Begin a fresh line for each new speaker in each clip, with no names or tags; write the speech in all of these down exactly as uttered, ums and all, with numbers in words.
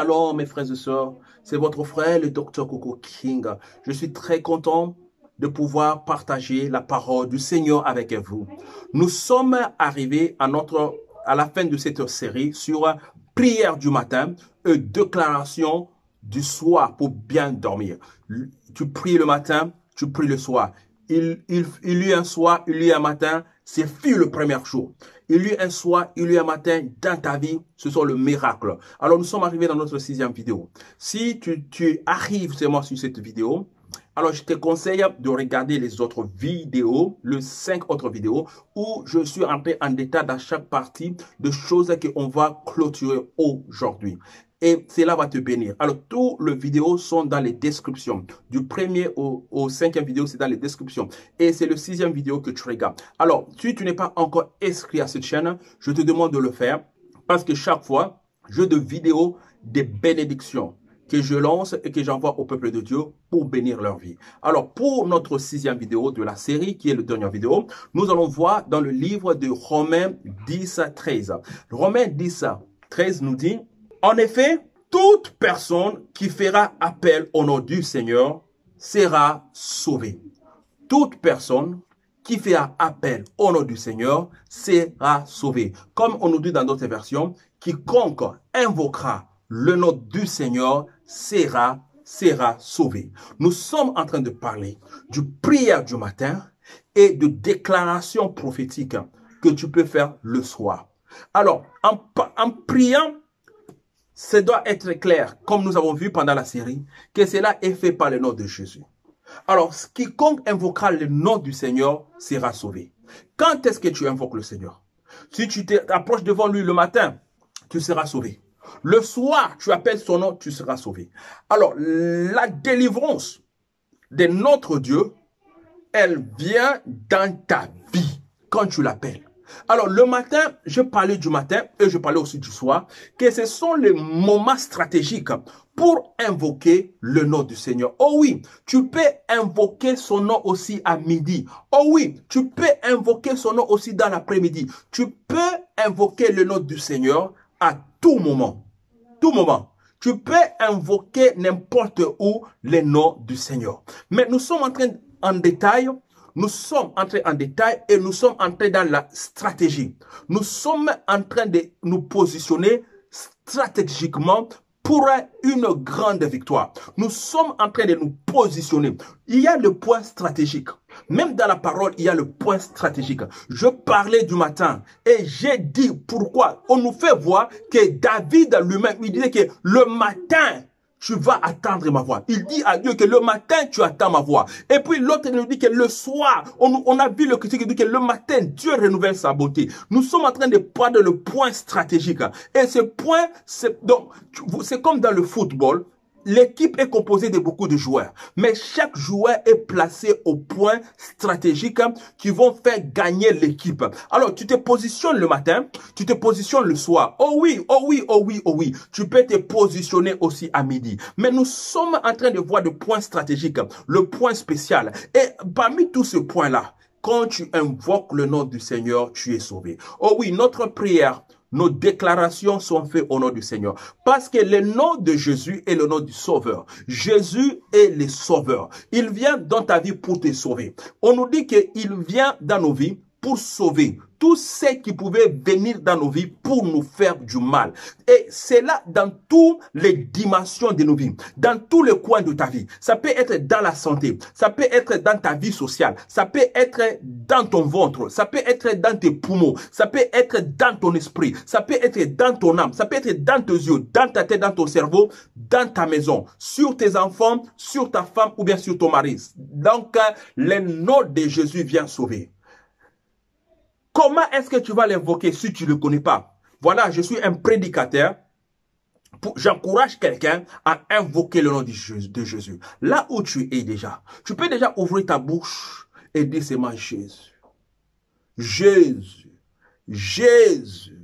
Shalom mes frères et sœurs, c'est votre frère le docteur Coco King. Je suis très content de pouvoir partager la parole du Seigneur avec vous. Nous sommes arrivés à, notre, à la fin de cette série sur prière du matin et déclaration du soir pour bien dormir. Tu pries le matin, tu pries le soir. Il, il, il y a un soir, il y a un matin, c'est fini le premier jour. Il y a un soir, il y a un matin dans ta vie, ce sont le miracle. Alors nous sommes arrivés dans notre sixième vidéo. Si tu, tu arrives seulement sur cette vidéo, alors je te conseille de regarder les autres vidéos, les cinq autres vidéos, où je suis entré en détail dans chaque partie de choses qu'on va clôturer aujourd'hui. Et cela va te bénir. Alors, tous les vidéos sont dans les descriptions. Du premier au, au cinquième vidéo, c'est dans les descriptions. Et c'est le sixième vidéo que tu regardes. Alors, si tu n'es pas encore inscrit à cette chaîne, je te demande de le faire. Parce que chaque fois, je de vidéos des bénédictions que je lance et que j'envoie au peuple de Dieu pour bénir leur vie. Alors, pour notre sixième vidéo de la série, qui est la dernière vidéo, nous allons voir dans le livre de Romains dix, treize. Romains dix, treize nous dit... En effet, toute personne qui fera appel au nom du Seigneur sera sauvée. Toute personne qui fera appel au nom du Seigneur sera sauvée. Comme on nous dit dans d'autres versions, quiconque invoquera le nom du Seigneur sera, sera sauvé. Nous sommes en train de parler du prière du matin et de déclaration prophétique que tu peux faire le soir. Alors, en, en priant, ça doit être clair, comme nous avons vu pendant la série, que cela est fait par le nom de Jésus. Alors, quiconque invoquera le nom du Seigneur sera sauvé. Quand est-ce que tu invoques le Seigneur? Si tu t'approches devant lui le matin, tu seras sauvé. Le soir, tu appelles son nom, tu seras sauvé. Alors, la délivrance de notre Dieu, elle vient dans ta vie quand tu l'appelles. Alors, le matin, je parlais du matin et je parlais aussi du soir, que ce sont les moments stratégiques pour invoquer le nom du Seigneur. Oh oui, tu peux invoquer son nom aussi à midi. Oh oui, tu peux invoquer son nom aussi dans l'après-midi. Tu peux invoquer le nom du Seigneur à tout moment. Tout moment. Tu peux invoquer n'importe où le nom du Seigneur. Mais nous sommes en train, en détail, Nous sommes entrés en détail et nous sommes entrés dans la stratégie. Nous sommes en train de nous positionner stratégiquement pour une grande victoire. Nous sommes en train de nous positionner. Il y a le point stratégique. Même dans la parole, il y a le point stratégique. Je parlais du matin et j'ai dit pourquoi. On nous fait voir que David lui-même, il disait que le matin, tu vas attendre ma voix. Il dit à Dieu que le matin, tu attends ma voix. Et puis l'autre nous dit que le soir, on, on a vu le critique qui dit que le matin, Dieu renouvelle sa beauté. Nous sommes en train de prendre le point stratégique. Et ce point, c'est comme dans le football. L'équipe est composée de beaucoup de joueurs, mais chaque joueur est placé au point stratégique qui vont faire gagner l'équipe. Alors, tu te positionnes le matin, tu te positionnes le soir. Oh oui, oh oui, oh oui, oh oui. Tu peux te positionner aussi à midi. Mais nous sommes en train de voir le point stratégique, le point spécial. Et parmi tous ces points-là, quand tu invoques le nom du Seigneur, tu es sauvé. Oh oui, notre prière, nos déclarations sont faites au nom du Seigneur. Parce que le nom de Jésus est le nom du Sauveur. Jésus est le Sauveur. Il vient dans ta vie pour te sauver. On nous dit qu'il vient dans nos vies pour sauver tous ceux qui pouvaient venir dans nos vies pour nous faire du mal. Et c'est là dans toutes les dimensions de nos vies, dans tous les coins de ta vie. Ça peut être dans la santé, ça peut être dans ta vie sociale, ça peut être dans ton ventre, ça peut être dans tes poumons, ça peut être dans ton esprit, ça peut être dans ton âme, ça peut être dans tes yeux, dans ta tête, dans ton cerveau, dans ta maison, sur tes enfants, sur ta femme ou bien sur ton mari. Donc, le nom de Jésus vient sauver. Comment est-ce que tu vas l'invoquer si tu ne le connais pas? Voilà, je suis un prédicateur. J'encourage quelqu'un à invoquer le nom de Jésus. Là où tu es déjà, tu peux déjà ouvrir ta bouche et dire seulement Jésus. Jésus, Jésus,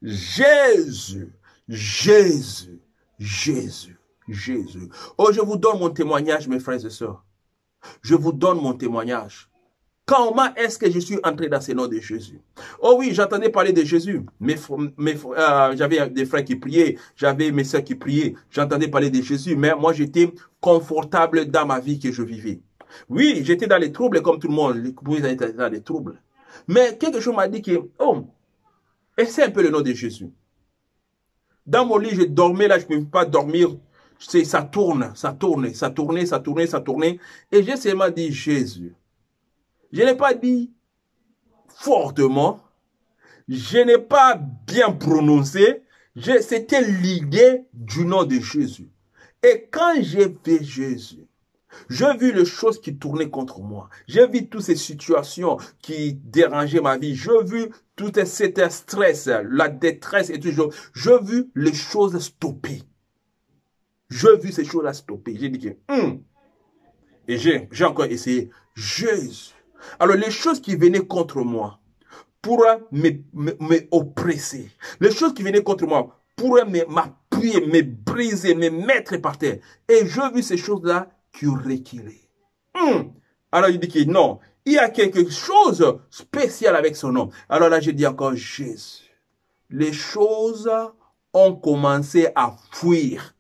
Jésus, Jésus, Jésus, Jésus. Oh, je vous donne mon témoignage, mes frères et sœurs. Je vous donne mon témoignage. Comment est-ce que je suis entré dans ce nom de Jésus? Oh oui, j'entendais parler de Jésus. Mes, mes, euh, j'avais des frères qui priaient, j'avais mes soeurs qui priaient, j'entendais parler de Jésus, mais moi j'étais confortable dans ma vie que je vivais. Oui, j'étais dans les troubles comme tout le monde, vous étiez dans les troubles. Mais quelque chose m'a dit que, oh, essaie un peu le nom de Jésus. Dans mon lit, je dormais là, je ne pouvais pas dormir. Ça tourne, ça tourne, ça tournait, ça tournait, ça tournait. Et j'ai seulement dit Jésus. Je n'ai pas dit fortement. Je n'ai pas bien prononcé. C'était l'idée du nom de Jésus. Et quand j'ai vu Jésus, j'ai vu les choses qui tournaient contre moi. J'ai vu toutes ces situations qui dérangeaient ma vie. J'ai vu tout cet stress, la détresse et tout. J'ai vu les choses stopper. J'ai vu ces choses-là stopper. J'ai dit que, hum. Et j'ai encore essayé. Jésus. Alors, les choses qui venaient contre moi pourraient m'oppresser. Les choses qui venaient contre moi pourraient m'appuyer, me briser, me mettre par terre. Et j'ai vu ces choses-là qui reculé. Hum. Alors il dit que non, il y a quelque chose de spécial avec son nom. Alors là, je dis encore Jésus. Les choses ont commencé à fuir.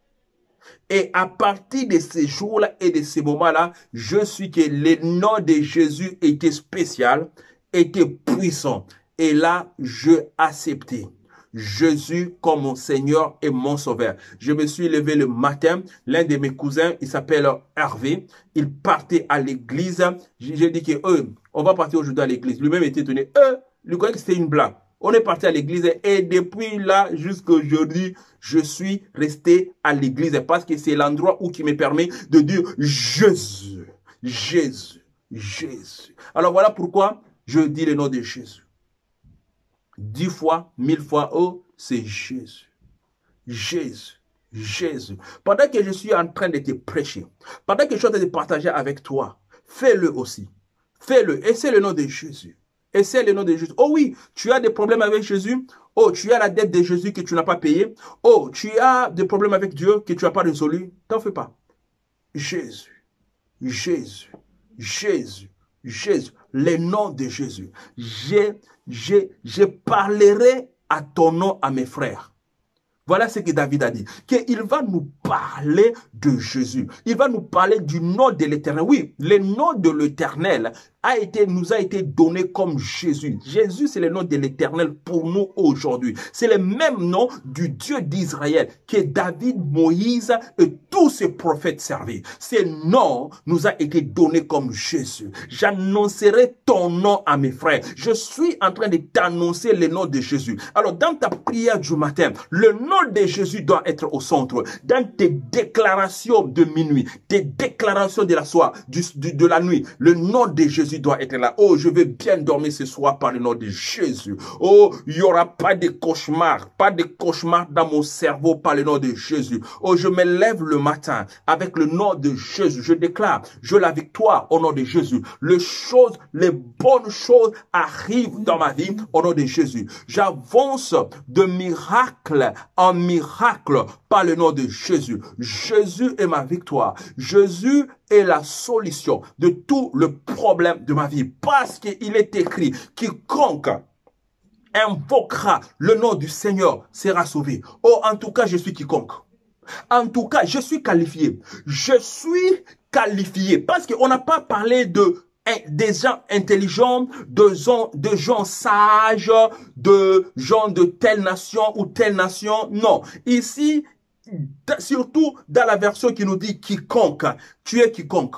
Et à partir de ces jours-là et de ces moments-là, je suis que le nom de Jésus était spécial, était puissant. Et là, je acceptais Jésus comme mon Seigneur et mon Sauveur. Je me suis levé le matin, l'un de mes cousins, il s'appelle Hervé, il partait à l'église. J'ai dit que eux, on va partir aujourd'hui à l'église. Lui-même était étonné. Eux, lui croyait que c'était une blague. On est parti à l'église et depuis là jusqu'à aujourd'hui, je suis resté à l'église parce que c'est l'endroit où qui me permet de dire Jésus, Jésus, Jésus. Alors voilà pourquoi je dis le nom de Jésus. Dix fois, mille fois, oh, c'est Jésus. Jésus, Jésus. Pendant que je suis en train de te prêcher, pendant que je suis en train de partager avec toi, fais-le aussi. Fais-le. Et c'est le nom de Jésus. Et c'est le nom de Jésus. Oh oui, tu as des problèmes avec Jésus. Oh, tu as la dette de Jésus que tu n'as pas payée. Oh, tu as des problèmes avec Dieu que tu n'as pas résolu. T'en fais pas. Jésus, Jésus, Jésus, Jésus. Le nom de Jésus. Je, je, je parlerai à ton nom à mes frères. Voilà ce que David a dit. Qu'il va nous parler de Jésus. Il va nous parler du nom de l'Éternel. Oui, le nom de l'Éternel a été, nous a été donné comme Jésus. Jésus, c'est le nom de l'Éternel pour nous aujourd'hui. C'est le même nom du Dieu d'Israël que David, Moïse et tous ces prophètes servaient. Ce nom nous a été donné comme Jésus. J'annoncerai ton nom à mes frères. Je suis en train de t'annoncer le nom de Jésus. Alors, dans ta prière du matin, le nom de Jésus doit être au centre. Dans tes déclarations de minuit, tes déclarations de la soirée, du, du, de la nuit, le nom de Jésus doit être là. Oh, je vais bien dormir ce soir par le nom de Jésus. Oh, il n'y aura pas de cauchemar, pas de cauchemar dans mon cerveau par le nom de Jésus. Oh, je me lève le matin avec le nom de Jésus. Je déclare, je la victoire au nom de Jésus. Les choses, les bonnes choses arrivent dans ma vie au nom de Jésus. J'avance de miracle en miracle par le nom de Jésus. Jésus est ma victoire. Jésus est la solution de tout le problème de ma vie. Parce qu'il est écrit, quiconque invoquera le nom du Seigneur sera sauvé. Oh, en tout cas, je suis quiconque. En tout cas, je suis qualifié. Je suis qualifié. Parce qu'on n'a pas parlé de des gens intelligents, de gens, de gens sages, de gens de telle nation ou telle nation. Non. Ici, surtout dans la version qui nous dit quiconque, tu es quiconque.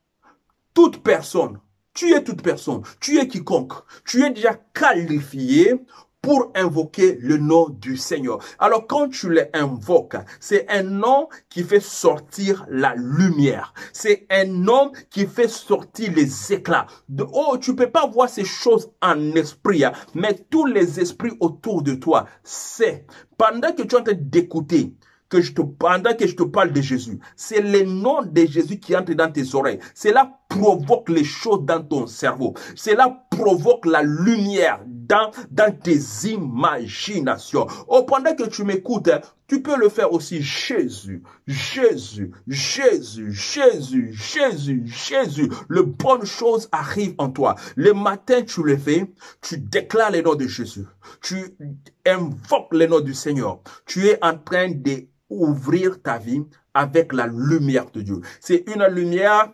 Toute personne, tu es toute personne, tu es quiconque. Tu es déjà qualifié pour invoquer le nom du Seigneur. Alors, quand tu l'invoques, c'est un nom qui fait sortir la lumière. C'est un nom qui fait sortir les éclats. De, oh, tu peux pas voir ces choses en esprit, hein, mais tous les esprits autour de toi, c'est, pendant que tu es en train d'écouter, que je te, pendant que je te parle de Jésus, c'est le nom de Jésus qui entre dans tes oreilles. Cela provoque les choses dans ton cerveau. Cela provoque la lumière dans, dans tes imaginations. Oh, pendant que tu m'écoutes, tu peux le faire aussi. Jésus, Jésus, Jésus, Jésus, Jésus, Jésus. Les bonnes choses arrivent en toi. Le matin, tu le fais, tu déclares le nom de Jésus. Tu invoques le nom du Seigneur. Tu es en train d'ouvrir ta vie avec la lumière de Dieu. C'est une lumière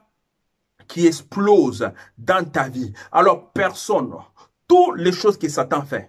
qui explose dans ta vie. Alors, personne, toutes les choses que Satan fait,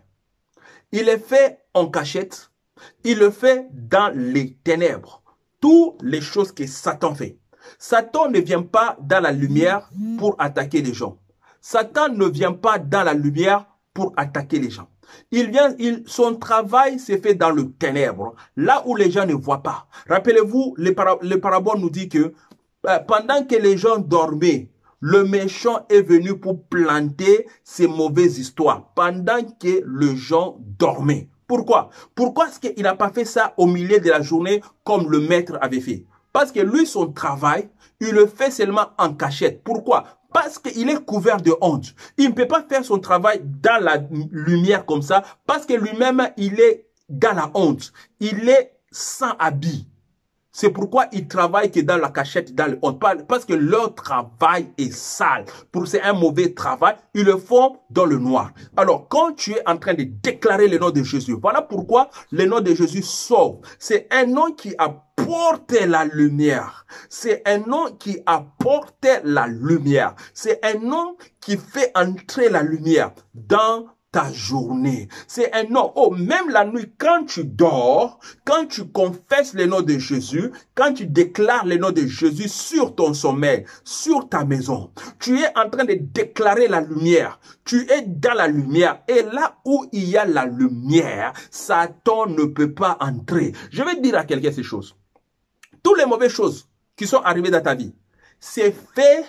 il les fait en cachette, il le fait dans les ténèbres. Toutes les choses que Satan fait. Satan ne vient pas dans la lumière pour attaquer les gens. Satan ne vient pas dans la lumière pour attaquer les gens. Il vient, il, son travail s'est fait dans le ténèbre, là où les gens ne voient pas. Rappelez-vous, le, para, le parabole nous dit que euh, pendant que les gens dormaient, le méchant est venu pour planter ces mauvaises histoires pendant que les gens dormaient. Pourquoi? Pourquoi est-ce qu'il n'a pas fait ça au milieu de la journée comme le maître avait fait? Parce que lui, son travail, il le fait seulement en cachette. Pourquoi? Parce qu'il est couvert de honte. Il ne peut pas faire son travail dans la lumière comme ça, parce que lui-même, il est dans la honte. Il est sans habit. C'est pourquoi ils travaillent que dans la cachette, dans le honte. Parce que leur travail est sale. Pour c'est un mauvais travail, ils le font dans le noir. Alors, quand tu es en train de déclarer le nom de Jésus, voilà pourquoi le nom de Jésus sauve. C'est un nom qui apporte la lumière. C'est un nom qui apporte la lumière. C'est un nom qui fait entrer la lumière dans ta journée. C'est un nom. Oh, même la nuit, quand tu dors, quand tu confesses le nom de Jésus, quand tu déclares le nom de Jésus sur ton sommeil, sur ta maison, tu es en train de déclarer la lumière. Tu es dans la lumière. Et là où il y a la lumière, Satan ne peut pas entrer. Je vais dire à quelqu'un ces choses. Toutes les mauvaises choses qui sont arrivées dans ta vie, c'est fait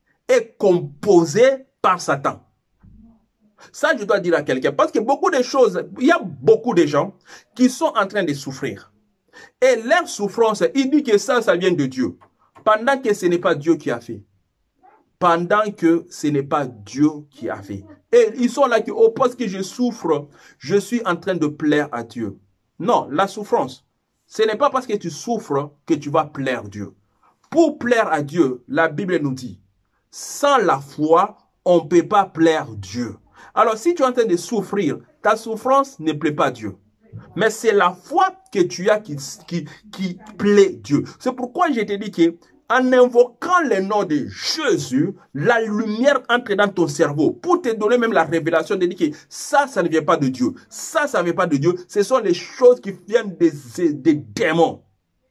et composé par Satan. Ça, je dois dire à quelqu'un, parce que beaucoup de choses, il y a beaucoup de gens qui sont en train de souffrir. Et leur souffrance, il dit que ça, ça vient de Dieu. Pendant que ce n'est pas Dieu qui a fait. Pendant que ce n'est pas Dieu qui a fait. Et ils sont là que, oh, parce que je souffre, je suis en train de plaire à Dieu. Non, la souffrance, ce n'est pas parce que tu souffres que tu vas plaire à Dieu. Pour plaire à Dieu, la Bible nous dit, sans la foi, on ne peut pas plaire à Dieu. Alors, si tu es en train de souffrir, ta souffrance ne plaît pas à Dieu. Mais c'est la foi que tu as qui, qui, qui plaît Dieu. C'est pourquoi je te dis que en invoquant le nom de Jésus, la lumière entre dans ton cerveau pour te donner même la révélation de dire que ça, ça ne vient pas de Dieu. Ça, ça ne vient pas de Dieu. Ce sont les choses qui viennent des, des démons.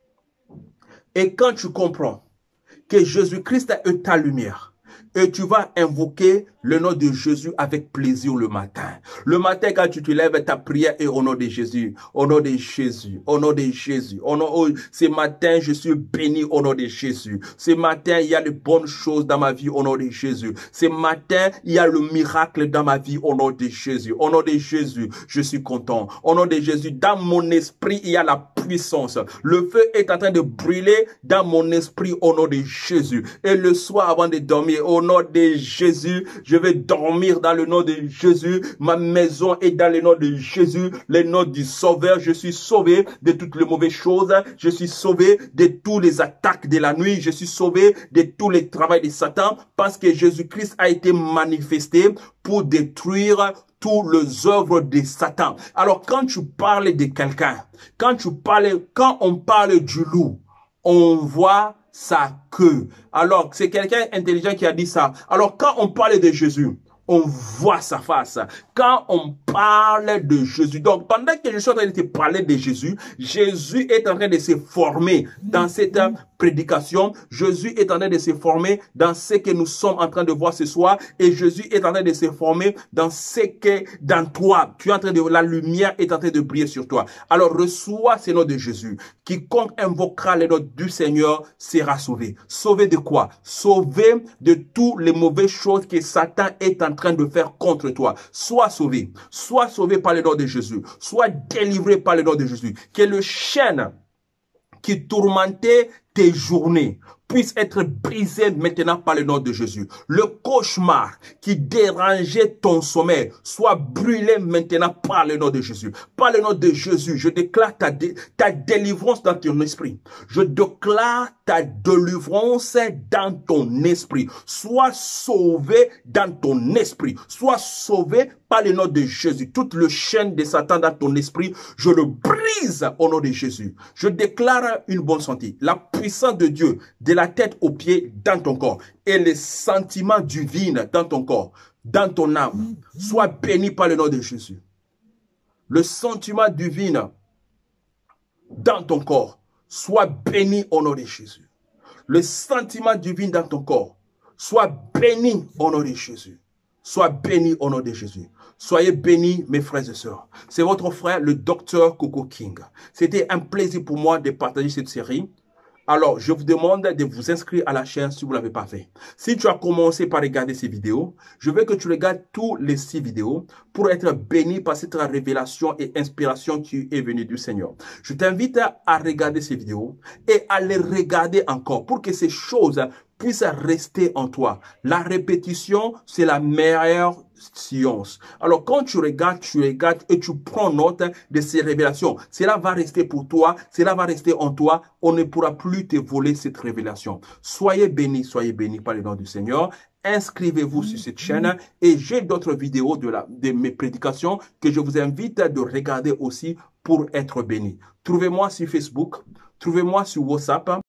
Et quand tu comprends que Jésus-Christ est ta lumière, et tu vas invoquer le nom de Jésus avec plaisir le matin. Le matin, quand tu te lèves, ta prière est au nom de Jésus. Au nom de Jésus. Au nom de Jésus. Au nom, oh, ce matin, je suis béni au nom de Jésus. Ce matin, il y a de bonnes choses dans ma vie au nom de Jésus. Ce matin, il y a le miracle dans ma vie au nom de Jésus. Au nom de Jésus, je suis content. Au nom de Jésus, dans mon esprit, il y a la puissance. Le feu est en train de brûler dans mon esprit au nom de Jésus. Et le soir, avant de dormir, au nom de Jésus, je vais dormir dans le nom de Jésus. Ma maison est dans le nom de Jésus, le nom du Sauveur. Je suis sauvé de toutes les mauvaises choses. Je suis sauvé de toutes les attaques de la nuit. Je suis sauvé de tous les travaux de Satan parce que Jésus-Christ a été manifesté pour détruire toutes les œuvres de Satan. Alors, quand tu parles de quelqu'un, quand tu parles, quand on parle du loup, on voit sa queue. Alors, c'est quelqu'un intelligent qui a dit ça. Alors, quand on parle de Jésus, on voit sa face. Quand on parle de Jésus, donc pendant que je suis en train de te parler de Jésus, Jésus est en train de se former dans cette prédication. Jésus est en train de se former dans ce que nous sommes en train de voir ce soir. Et Jésus est en train de se former dans ce que dans toi. Tu es en train de, la lumière est en train de briller sur toi. Alors reçois ce nom de Jésus. Quiconque invoquera le nom du Seigneur sera sauvé. Sauvé de quoi? Sauvé de toutes les mauvaises choses que Satan est en train de faire contre toi. Sois sauvé. Sois sauvé par le nom de Jésus. Sois délivré par le nom de Jésus. Que le chêne qui tourmentait tes journées puisse être brisé maintenant par le nom de Jésus. Le cauchemar qui dérangeait ton sommeil soit brûlé maintenant par le nom de Jésus. Par le nom de Jésus, je déclare ta, dé ta délivrance dans ton esprit. Je déclare ta délivrance dans ton esprit. Sois sauvé dans ton esprit. Sois sauvé par le nom de Jésus. Toute le chaîne de Satan dans ton esprit, je le brise au nom de Jésus. Je déclare une bonne santé. La puissance de Dieu, de la tête aux pieds dans ton corps et les sentiments divins dans ton corps, dans ton âme, sois béni par le nom de Jésus. Le sentiment divin dans ton corps, soit béni au nom de Jésus. Le sentiment divin dans ton corps, soit béni au nom de Jésus. Sois béni au nom de Jésus. Soyez bénis, mes frères et sœurs. C'est votre frère, le docteur Coco King. C'était un plaisir pour moi de partager cette série. Alors, je vous demande de vous inscrire à la chaîne si vous ne l'avez pas fait. Si tu as commencé par regarder ces vidéos, je veux que tu regardes tous les six vidéos pour être béni par cette révélation et inspiration qui est venue du Seigneur. Je t'invite à regarder ces vidéos et à les regarder encore pour que ces choses puissent rester en toi. La répétition, c'est la meilleure science. Alors, quand tu regardes, tu regardes et tu prends note de ces révélations. Cela va rester pour toi, cela va rester en toi. On ne pourra plus te voler cette révélation. Soyez bénis, soyez bénis par le nom du Seigneur. Inscrivez-vous sur cette chaîne et j'ai d'autres vidéos de, la, de mes prédications que je vous invite de regarder aussi pour être bénis. Trouvez-moi sur Facebook, trouvez-moi sur WhatsApp.